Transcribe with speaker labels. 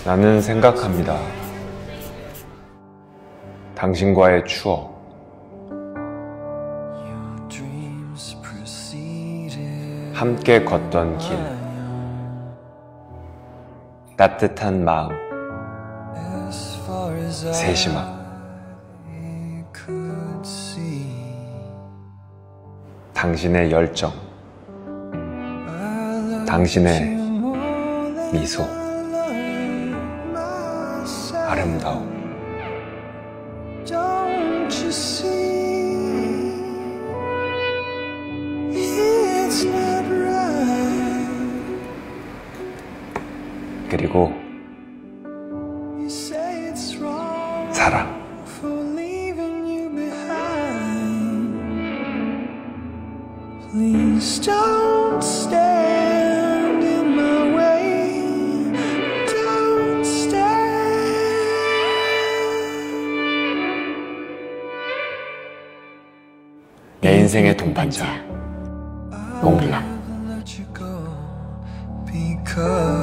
Speaker 1: 나는 생각합니다. 당신과의 추억, 함께 걷던 길, 따뜻한 마음, 세심함, 당신의 열정, 당신의 미소, 아름다움. 그리고 사랑.
Speaker 2: Please don't stand in my way. Don't stand.
Speaker 1: 내 인생의 동반자 몽블랑.
Speaker 2: Because